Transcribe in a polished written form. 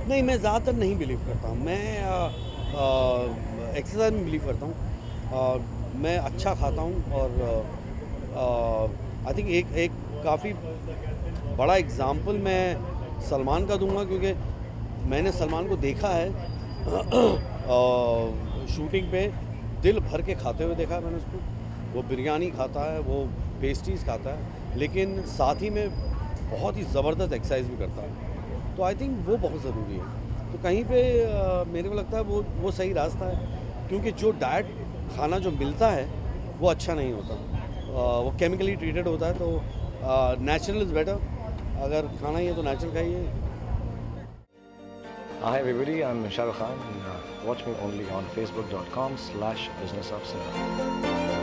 नहीं, मैं ज़्यादातर नहीं बिलीव करता हूँ। मैं एक्सरसाइज में बिलीव करता हूँ। मैं अच्छा खाता हूँ और आई थिंक एक काफ़ी बड़ा एग्ज़ाम्पल मैं सलमान का दूंगा, क्योंकि मैंने सलमान को देखा है शूटिंग पे दिल भर के खाते हुए देखा है मैंने उसको। वो बिरयानी खाता है, वो पेस्ट्रीज खाता है, लेकिन साथ ही में बहुत ही ज़बरदस्त एक्सरसाइज भी करता है। तो आई थिंक वो बहुत ज़रूरी है। तो कहीं पे मेरे को लगता है वो सही रास्ता है, क्योंकि जो डाइट खाना जो मिलता है वो अच्छा नहीं होता। वो केमिकली ट्रीटेड होता है। तो नेचुरल इज़ बेटर। अगर खाना ही है तो नेचुरल खाइए। Hi everybody, I'm Shah Rukh Khan and watch me only on facebook.com/businessofcinema.